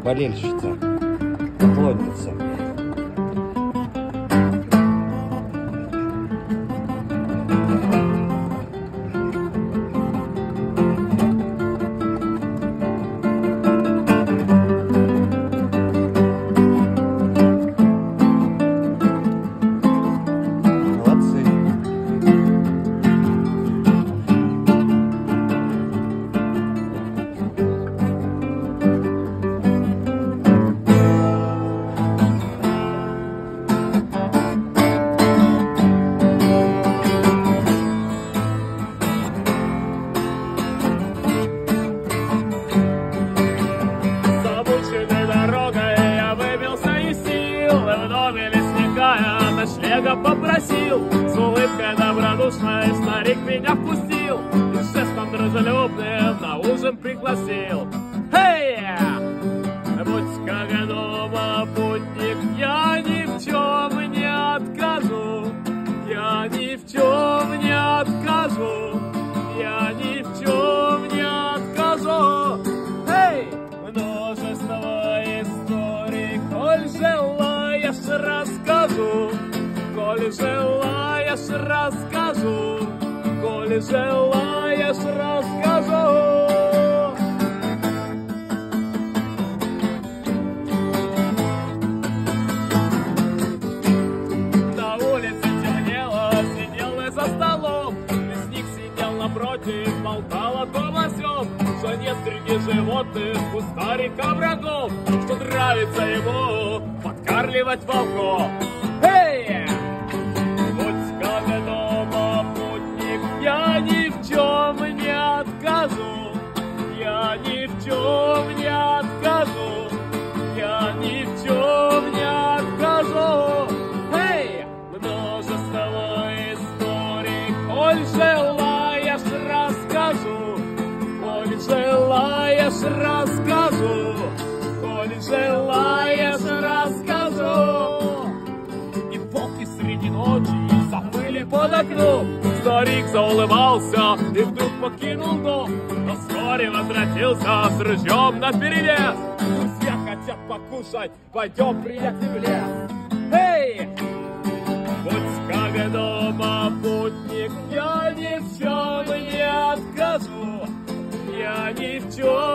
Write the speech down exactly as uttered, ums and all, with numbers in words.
болельщица, поклонница. Попросил, с улыбкой добродушной старик меня впустил и жестом дружелюбным на ужин пригласил. Эй! Будь как дома, путник, я ни в чем не откажу, я ни в чем не откажу, я ни в чем не откажу. Эй! Множество историй, коль желаешь, расскажу. Коли желаешь, расскажу, коли желаешь, расскажу. На улице темнело, сидел я за столом, лесник сидел напротив, болтал о том о сём, что нет среди животных у старика врагов, что нравится ему подкармливать волков. Эй! Я ни в чем не откажу, я ни в чем не откажу, я ни в чем не откажу. Эй! Множество историй, коль желаешь, расскажу, коль желаешь, расскажу, коль желаешь, расскажу. И волки среди ночи заплыли под окном. Старик заулыбался и вдруг покинул дом, но вскоре возвратился с ружьем наперевес. Все хотят покушать, пойдем, приятель, в лес. Эй! Будь как дома, путник, я ни в чем не откажу, я ни в чем